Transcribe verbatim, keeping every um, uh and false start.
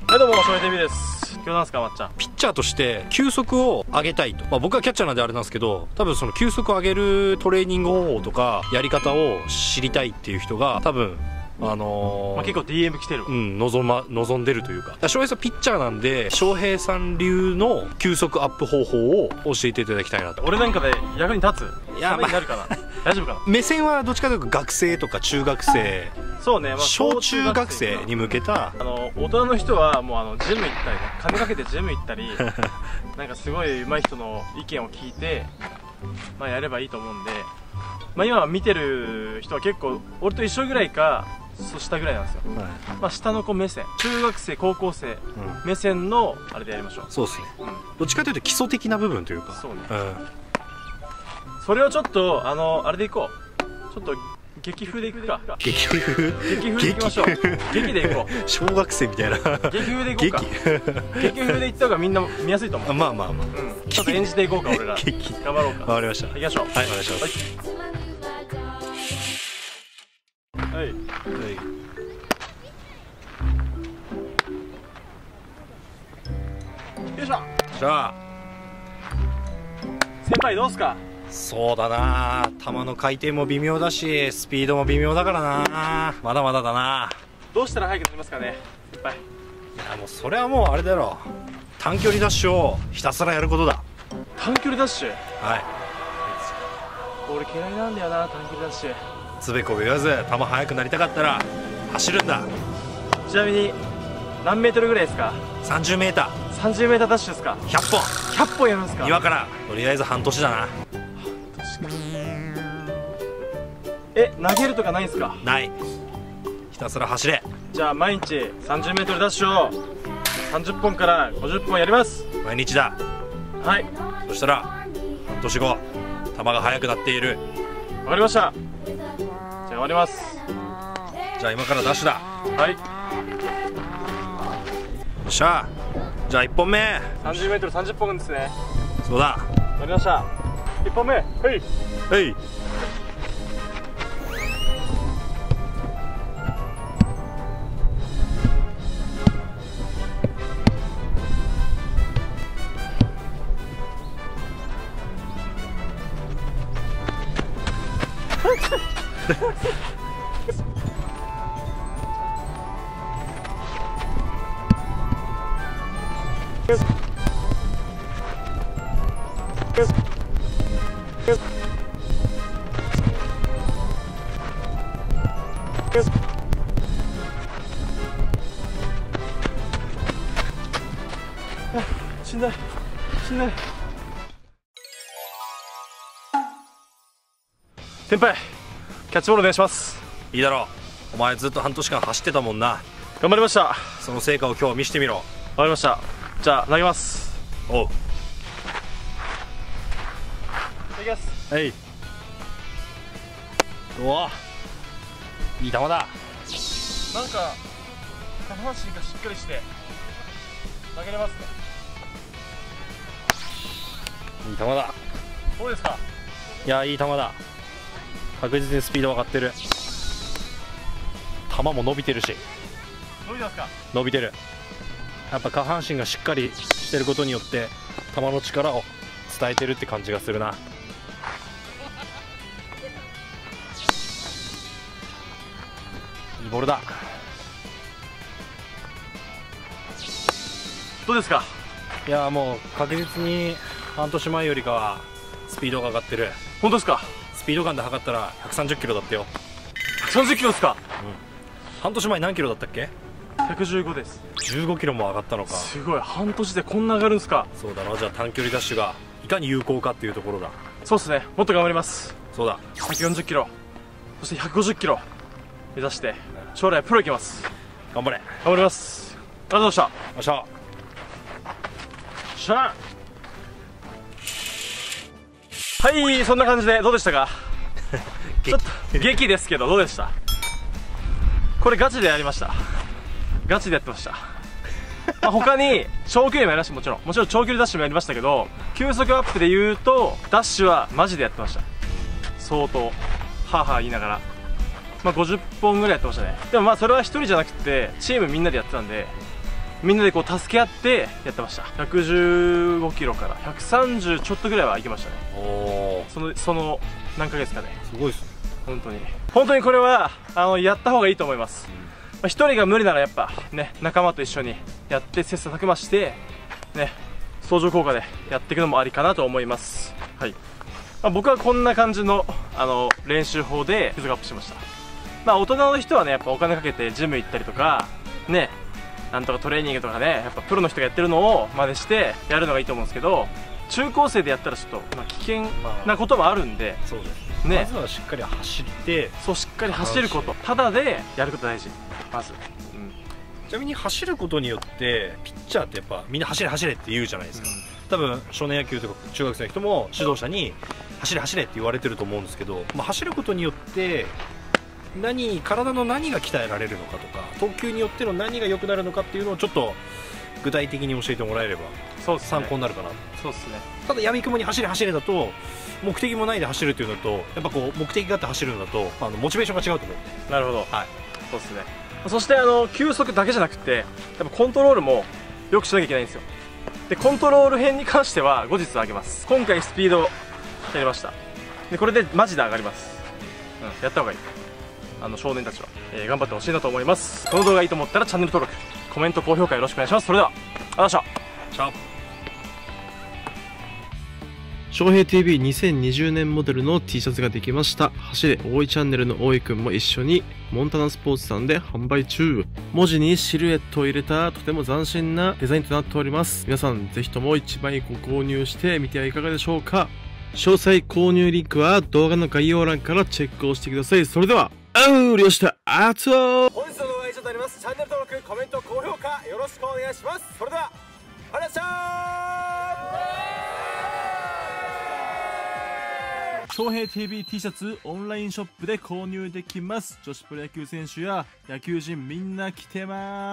はいどうも、翔平 ティーブイ です。今日なんすか、まっちゃん。 ピッチャーとして球速を上げたいと、まあ、僕はキャッチャーなんであれなんですけど、多分その球速を上げるトレーニング方法とかやり方を知りたいっていう人が多分あのーまあ、結構 ディーエム 来てる。 うん、望ま、望んでるというか。翔平さんピッチャーなんで、翔平さん流の球速アップ方法を教えていただきたいなと。 俺なんかで役に立つ？ いやためになるかな、大丈夫かな。 目線はどっちかというと学生とか中学生、 そうね、まあ、 小中学生に向けた、 あの大人の人はもうあのジム行ったりね、金かけてジム行ったりなんかすごい上手い人の意見を聞いて、まあ、やればいいと思うんで、まあ、今見てる人は結構俺と一緒ぐらいかそう下ぐらいなんですよ、 はい、 まあ、下の子目線、中学生高校生、うん、目線のあれでやりましょう。 そうですね、 うん、 どっちかというと基礎的な部分というか、 そうね、 うん、 それをちょっとあのあれでいこう、ちょっと劇風でいくか。 劇風劇風でいきましょう。劇でいこう。 小学生みたいな劇風でいこうか。劇風でいった方がみんな見やすいと思う。 まあまあまあ、 うん、ちょっと演じていこうか俺ら。頑張ろうか。 わかりました。 行きましょう。 はい、お願いします。 はい、はい、 はい。 よいしょ。 じゃあ先輩どうすか。 そうだな、球の回転も微妙だしスピードも微妙だからな、まだまだだな。 どうしたら速くなりますかね先輩。 いやもうそれはもうあれだろ、短距離ダッシュをひたすらやることだ。 短距離ダッシュ、 はい、 俺嫌いなんだよな短距離ダッシュ。 つべこべ言わず球速くなりたかったら走るんだ。 ちなみに何メートルぐらいですか。 さんじゅうメーター、 さんじゅうメーターダッシュですか。 ひゃっぽん、 ひゃっぽんやるんですか。 今からとりあえず半年だな。 え、投げるとかないんですか。 ない、ひたすら走れ。 じゃあ毎日 さんじゅうメートルダッシュをさんじゅっぽんからごじゅっぽんやります。 毎日だ。 はい、 そしたら半年後球が速くなっている。 わかりました。じゃあ終わります。 じゃあ今からダッシュだ。 はい、 よっしゃ。じゃあいっぽんめ。 さんじゅうメートルさんじゅっぽんですね。 そうだ。 わかりました。いっぽんめ、はいはい。 しんどいしんどい。先輩キャッチボールお願いします。 いいだろう、お前ずっと半年間走ってたもんな。 頑張りました。 その成果を今日見せてみろ。 わかりました。じゃあ投げます。 おう。 いきます。 はい。うわ、いい球だ。 なんか下半身がしっかりして投げれますね。 いい球だ。 どうですか。 いや、いい球だ。確実にスピード上がってる。球も伸びてるし。 伸びてますか。 伸びてる。やっぱ下半身がしっかりしてることによって球の力を伝えてるって感じがするな。いいボールだ。 どうですか。 いや、もう確実に半年前よりかはスピードが上がってる。 本当ですか。 スピードガンで測ったらひゃくさんじゅっキロだったよ。 ひゃくさんじゅっキロですか。 うん、半年前何キロだったっけ。 ひゃくじゅうごです。 じゅうごキロも上がったのか。 すごい、半年でこんな上がるんですか。 そうだな。じゃあ短距離ダッシュがいかに有効かっていうところだ。 そうですね、もっと頑張ります。 そうだ。 ひゃくよんじゅっキロ、そしてひゃくごじゅっキロ目指して将来プロ行きます。 頑張れ。 頑張ります。ありがとうございまよっしゃ。 した。しゃはい、そんな感じでどうでしたか。ちょっと激ですけどどうでした。これガチでやりました。ガチでやってました。まあ他に長距離もやりました。もちろんもちろん長距離ダッシュもやりましたけど、球速アップで言うとダッシュはマジでやってました。相当はあはあ言いながら、まあ、ごじゅっぽんぐらいやってましたね。でもまあそれはひとりじゃなくてチームみんなでやってたんで、 みんなでこう助け合ってやってました。ひゃくじゅうごキロからひゃくさんじゅうちょっとぐらいは行きましたね。おそのその何ヶ月かね。すごいっすね、本当に本当にこれはあのやった方がいいと思います。一、うん、人が無理ならやっぱね、仲間と一緒にやって切磋琢磨してね、相乗効果でやっていくのもありかなと思います。はい、まあ、僕はこんな感じのあの練習法でフィズアップしました。まあ大人の人はね、やっぱお金かけてジム行ったりとかね、なんとかトレーニングとかね、やっぱプロの人がやってるのを真似してやるのがいいと思うんですけど、中高生でやったらちょっと、まあ、危険なこともあるんで、まあ、そうですね、まずはしっかり走って、そうしっかり走ること、ただでやること大事、まず、うん、ちなみに走ることによってピッチャーってやっぱみんな走れ走れって言うじゃないですか、うん、多分少年野球とか中学生の人も指導者に走れ走れって言われてると思うんですけど、まあ、走ることによって何体の何が鍛えられるのかとか、投球によっての何が良くなるのかっていうのをちょっと具体的に教えてもらえれば参考になるかな。そうですね。ただ闇雲に走れ走れだと目的もないで走るっていうのと、やっぱこう目的があって走るのだとあのモチベーションが違うと思う。なるほど、はい、そうですね。そしてあの球速だけじゃなくてやっぱコントロールもよくしなきゃいけないんですよ。でコントロール編に関しては後日上げます。今回スピードやりました。でこれでマジで上がります、うん、やった方がいい。あの少年たちは、えー、頑張ってほしいなと思います。この動画いいと思ったらチャンネル登録、コメント、高評価よろしくお願いします。それではありがとうございました。 翔平 ティーブイにせんにじゅうねんモデルの T シャツができました。走れ大井チャンネルの大井くんも一緒にモンタナスポーツさんで販売中。文字にシルエットを入れたとても斬新なデザインとなっております。皆さんぜひともいちまいご購入してみてはいかがでしょうか。詳細購入リンクは動画の概要欄からチェックをしてください。それではあうりょしたあつお。本日の動画は以上となります。チャンネル登録、コメント、高評価よろしくお願いします。それではありがとうございました。翔平 ティーブイ T シャツオンラインショップで購入できます。女子プロ野球選手や野球人みんな来てます。